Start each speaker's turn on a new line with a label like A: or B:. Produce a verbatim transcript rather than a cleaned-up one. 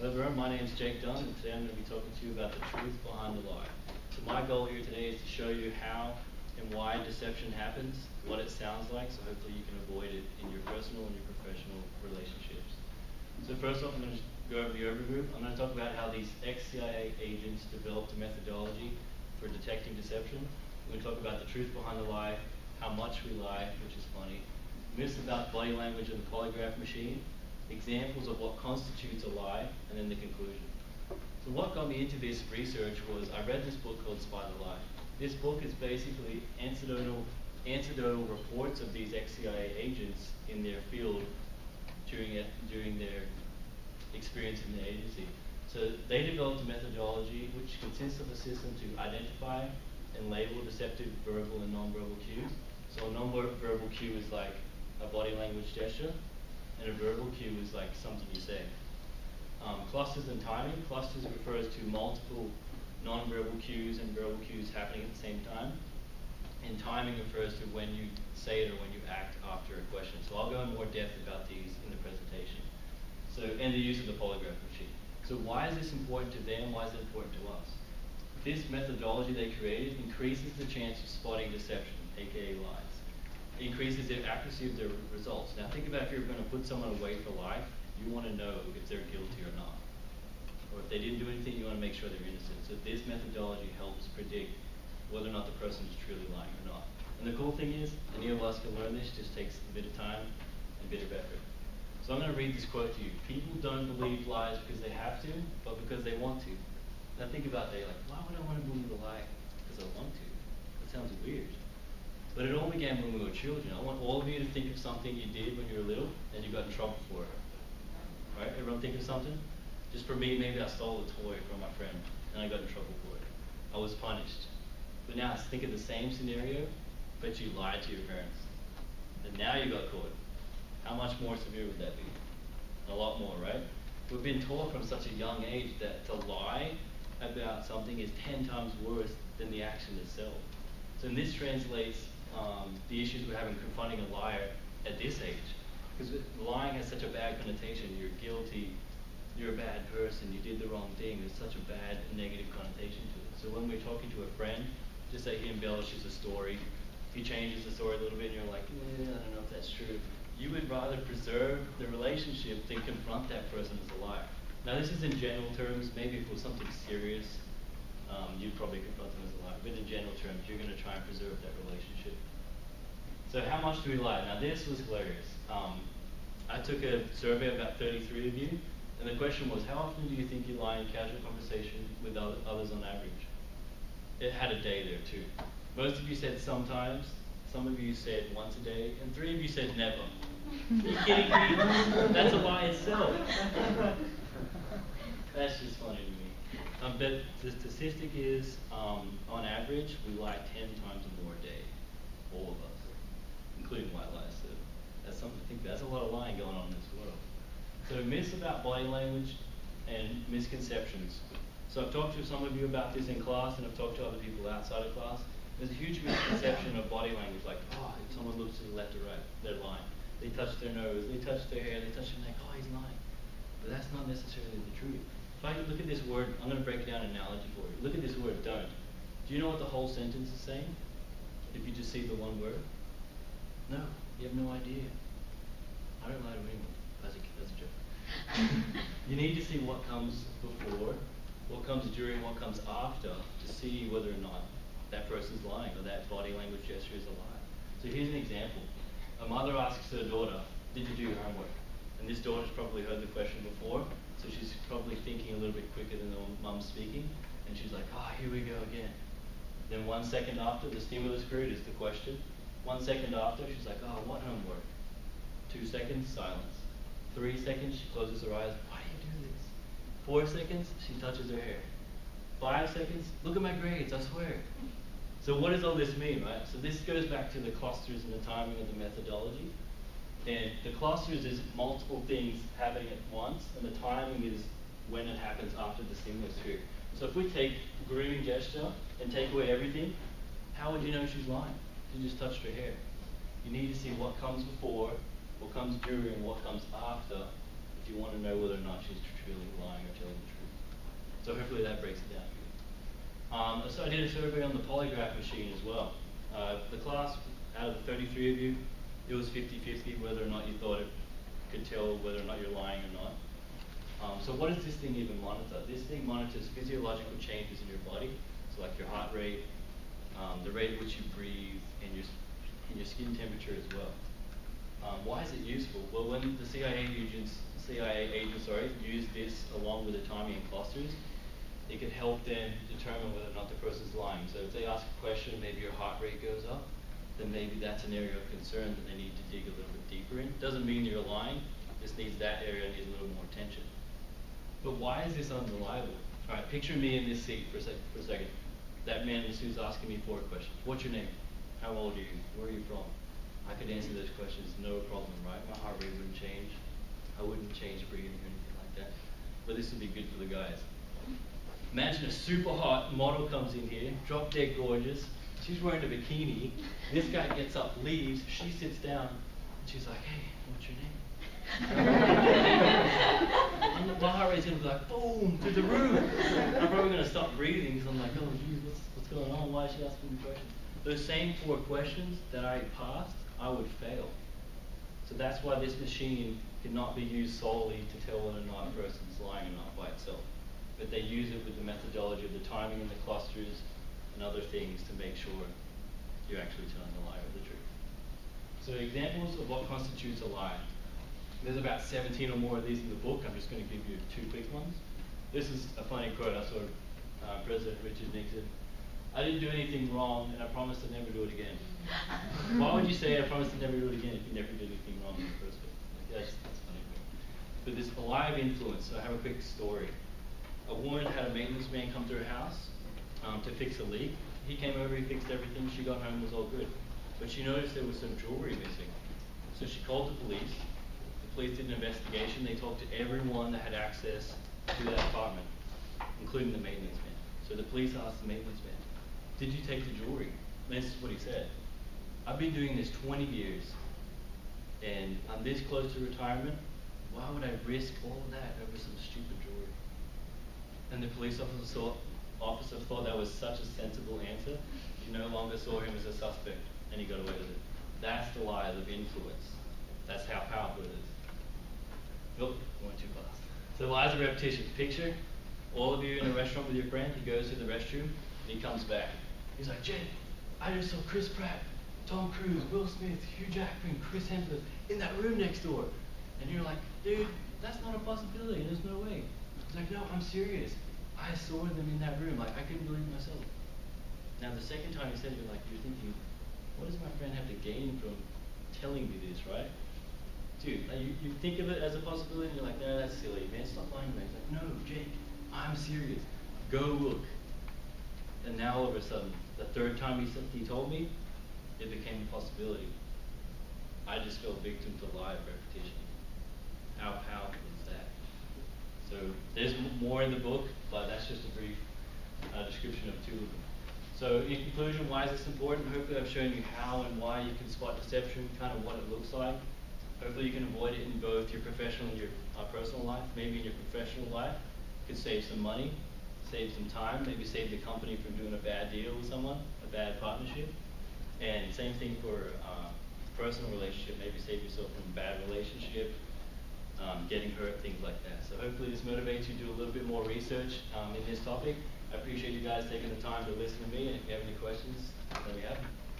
A: Hello everyone, my name is Jake Dunn, and today I'm going to be talking to you about the truth behind the lie. So my goal here today is to show you how and why deception happens, what it sounds like, so hopefully you can avoid it in your personal and your professional relationships. So first off, I'm going to go over the overview. I'm going to talk about how these ex-C I A agents developed a methodology for detecting deception. I'm going to talk about the truth behind the lie, how much we lie, which is funny, myths about body language and the polygraph machine, examples of what constitutes a lie, and then the conclusion. So what got me into this research was I read this book called Spy the Lie. This book is basically anecdotal, anecdotal reports of these ex-C I A agents in their field during, it, during their experience in the agency. So they developed a methodology which consists of a system to identify and label deceptive verbal and non-verbal cues. So a non-verbal cue is like a body language gesture, and a verbal cue is like something you say. Um, clusters and timing. Clusters refers to multiple non-verbal cues and verbal cues happening at the same time. And timing refers to when you say it or when you act after a question. So I'll go in more depth about these in the presentation. So, and the use of the polygraph machine. So why is this important to them? Why is it important to us? This methodology they created increases the chance of spotting deception, aka lies. Increases the accuracy of their results. Now think about if you're going to put someone away for life, you want to know if they're guilty or not. Or if they didn't do anything, you want to make sure they're innocent. So this methodology helps predict whether or not the person is truly lying or not. And the cool thing is, any of us can learn this, just takes a bit of time and a bit of effort. So I'm going to read this quote to you. People don't believe lies because they have to, but because they want to. Now think about that, like, why would I want to believe a lie because I want to? That sounds weird. But it all began when we were children. I want all of you to think of something you did when you were little and you got in trouble for it. Right? Everyone think of something? Just for me, maybe I stole a toy from my friend and I got in trouble for it. I was punished. But now think of the same scenario, but you lied to your parents. And now you got caught. How much more severe would that be? A lot more, right? We've been taught from such a young age that to lie about something is ten times worse than the action itself. So and this translates um, the issues we're having confronting a liar at this age. Because lying has such a bad connotation. You're guilty, you're a bad person, you did the wrong thing. There's such a bad negative connotation to it. So when we're talking to a friend, just say he embellishes a story, he changes the story a little bit and you're like, eh, I don't know if that's true. You would rather preserve the relationship than confront that person as a liar. Now this is in general terms. Maybe if it was something serious, um, you'd probably confront them as a liar. But in general terms, you're going to try and preserve that relationship. So how much do we lie? Now this was hilarious. Um, I took a survey of about thirty-three of you, and the question was, how often do you think you lie in casual conversation with others on average? It had a day there too. Most of you said sometimes, some of you said once a day, and three of you said never. Are you kidding me? That's a lie itself. That's just funny to me. Um, but the statistic is, um, on average, we lie ten times or more a day. All of us, including white lies. So that's something to think about. There's a lot of lying going on in this world. So myths about body language and misconceptions. So I've talked to some of you about this in class, and I've talked to other people outside of class. There's a huge misconception of body language, like, oh, if someone looks to the left or right, they're lying. They touch their nose, they touch their hair, they touch their neck, oh, he's lying. But that's not necessarily the truth. If I look at this word, I'm going to break it down in analogy for you. Look at this word, don't. Do you know what the whole sentence is saying? If you just see the one word? No, you have no idea. I don't lie to anyone. That's a, that's a joke. You need to see what comes before, what comes during, what comes after to see whether or not that person's lying or that body language gesture is a lie. So here's an example. A mother asks her daughter, did you do your homework? And this daughter's probably heard the question before, so she's probably thinking a little bit quicker than the mum's speaking, and she's like, oh, here we go again. Then one second after, the stimulus period is the question. One second after, she's like, oh, what homework? Two seconds, silence. Three seconds, she closes her eyes, why do you do this? Four seconds, she touches her hair. Five seconds, look at my grades, I swear. So what does all this mean, right? So this goes back to the clusters and the timing of the methodology. And the clusters is multiple things happening at once, and the timing is when it happens after the stimulus period. So if we take grooming gesture and take away everything, how would you know she's lying? She just touched her hair. You need to see what comes before, what comes during, what comes after, if you want to know whether or not she's truly lying or So hopefully that breaks it down for you. Um, so I did a survey on the polygraph machine as well. Uh, the class, out of the thirty-three of you, it was fifty fifty whether or not you thought it could tell whether or not you're lying or not. Um, so what does this thing even monitor? This thing monitors physiological changes in your body, so like your heart rate, um, the rate at which you breathe, and your, and your skin temperature as well. Um, why is it useful? Well, when the C I A agents, C I A agents, sorry, use this along with the timing and clusters, it can help them determine whether or not the person's lying. So if they ask a question, maybe your heart rate goes up, then maybe that's an area of concern that they need to dig a little bit deeper in. Doesn't mean you're lying, just needs that area needs a little more attention. But why is this unreliable? All right, picture me in this seat for a, sec for a second. That man who's asking me four questions. What's your name? How old are you? Where are you from? I could answer those questions, no problem, right? My heart rate wouldn't change. I wouldn't change breathing or anything like that. But this would be good for the guys. Imagine a super hot model comes in here, drop dead gorgeous. She's wearing a bikini. This guy gets up, leaves. She sits down, and she's like, "Hey, what's your name?" And my heart rate's gonna be like, boom, through the roof. I'm probably gonna stop breathing because I'm like, oh, geez, what's, what's going on? Why is she asking me questions? Those same four questions that I passed, I would fail. So that's why this machine cannot be used solely to tell whether or not a person's lying or not by itself. But they use it with the methodology of the timing and the clusters and other things to make sure you're actually telling the lie or the truth. So examples of what constitutes a lie. There's about seventeen or more of these in the book. I'm just going to give you two quick ones. This is a funny quote I saw uh, President Richard Nixon. "I didn't do anything wrong, and I promised to never do it again." Why would you say I promised to never do it again if you never did anything wrong in the first place? Like, that's, that's funny. But this a lie of influence. So I have a quick story. A woman had a maintenance man come to her house um, to fix a leak. He came over, he fixed everything. She got home, it was all good. But she noticed there was some jewelry missing. So she called the police. The police did an investigation. They talked to everyone that had access to that apartment, including the maintenance man. So the police asked the maintenance man, "Did you take the jewelry?" And this is what he said. "I've been doing this twenty years, and I'm this close to retirement. Why would I risk all of that over some stupid jewelry?" And the police officer thought, officer thought that was such a sensible answer, he no longer saw him as a suspect, and he got away with it. That's the lies of influence. That's how powerful it is. Oh, going too fast. So lies of repetition. Picture all of you in a restaurant with your friend. He goes to the restroom, and he comes back. He's like, "Jay, I just saw Chris Pratt, Tom Cruise, Will Smith, Hugh Jackman, Chris Hemsworth in that room next door." And you're like, "Dude, that's not a possibility. There's no way." He's like, "No, I'm serious. I saw them in that room. Like, I couldn't believe myself." Now, the second time he said, you're like, you're thinking, what does my friend have to gain from telling me this, right? Dude, like you, you think of it as a possibility, and you're like, "No, that's silly, man. Stop lying to me." He's like, "No, Jake, I'm serious. Go look." And now all of a sudden, the third time he said, he told me, it became a possibility. I just fell victim to lie of repetition. How powerful is that? So there's m more in the book, but that's just a brief uh, description of two of them. So in conclusion, why is this important? Hopefully I've shown you how and why you can spot deception, kind of what it looks like. Hopefully you can avoid it in both your professional and your uh, personal life. Maybe in your professional life, you can save some money, save some time, maybe save the company from doing a bad deal with someone, a bad partnership. And same thing for uh, personal relationship, maybe save yourself from a bad relationship, um, getting hurt, things like that. So hopefully this motivates you to do a little bit more research um, in this topic. I appreciate you guys taking the time to listen to me, and if you have any questions, let me have them.